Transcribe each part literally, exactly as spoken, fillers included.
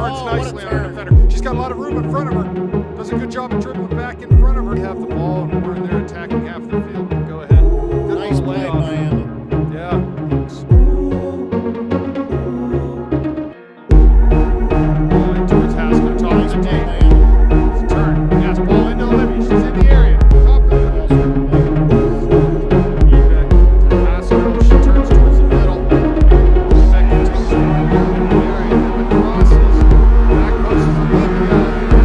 starts Oh, nicely on her defender. She's got a lot of room in front of her. Does a good job of dribbling back in front of her. Have the ball, and we're in there attacking half the field. Go ahead. Good Nice little play, layoff. Miami. Yeah. Towards Hasco, top of the D. It's a turn. Pass ball into Olivia. She's in the area. Top of the back to Hasco. She turns towards the middle. Back continues to run in the area. And crosses. Back post is Olivia.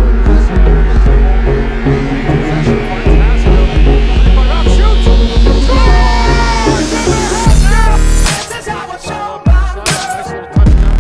Possession finds Hasco. thirty-five out. Shoots. Scores! This is how it's all about. Nice little touchdown.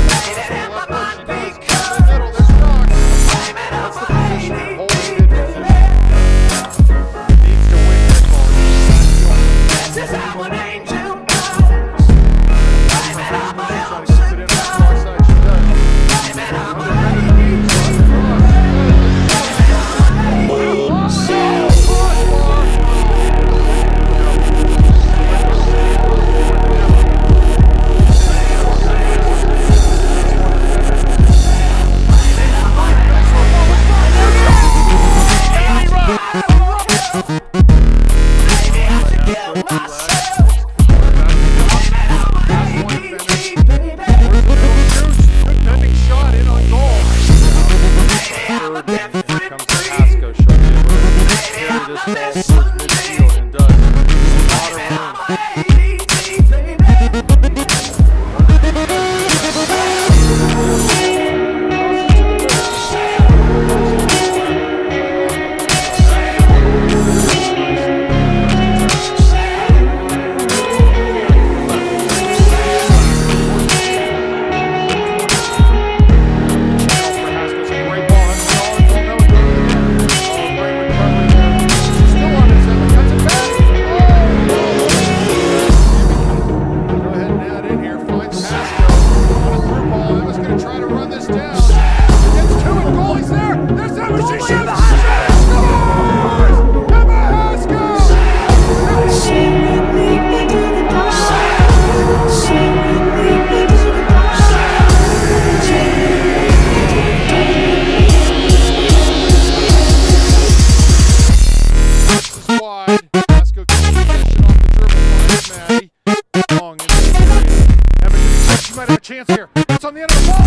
Chance here. It's on the end of the ball.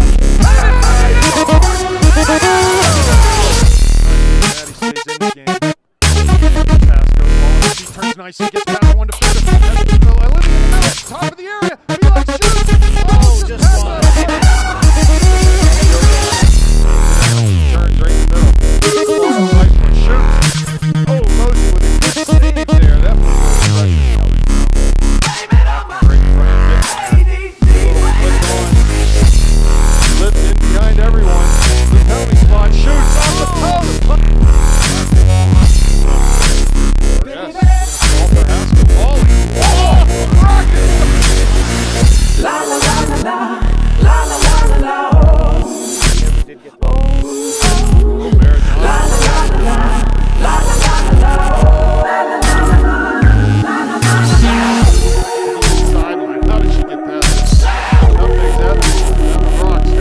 Maddie stays in the game. Hasco ball. She turns nicely, gets past one defender. Olivia in the middle, top of the area. Felix shoots. Oh, just one. Turns right in the middle. Nice one. Shoots. Oh, Mosey with a good save there. That was a good Lift in behind everyone. The penalty spot shoots off the post. Yes, ball for Hasco. Volley. Oh, rocket! La la la la la, la la la la la. Oh, did get oh, oh, Maradona. La la la la la, la la la la la, la la la la la, la la la. Sideline. How did she get past that? Nothing's happening. Down the rocks.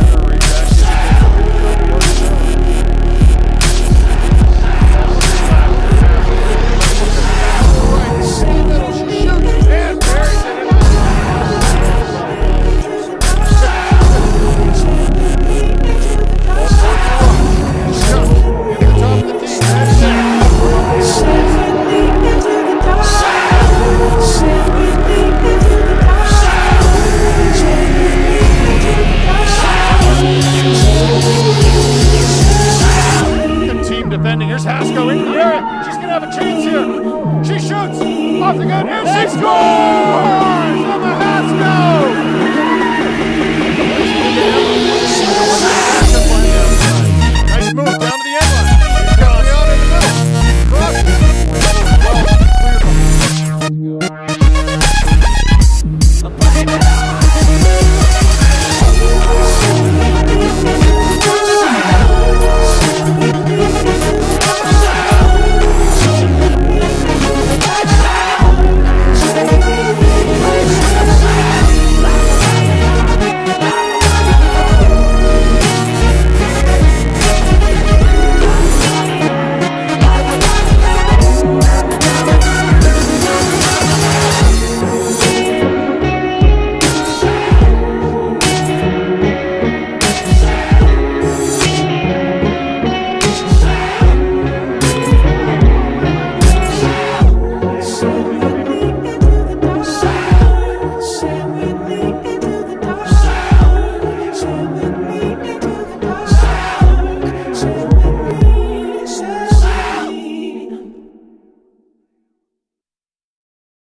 Defending. Here's Hasco in the area. She's going to have a chance here. She shoots off the gun. Here she scores! Emma Hasco!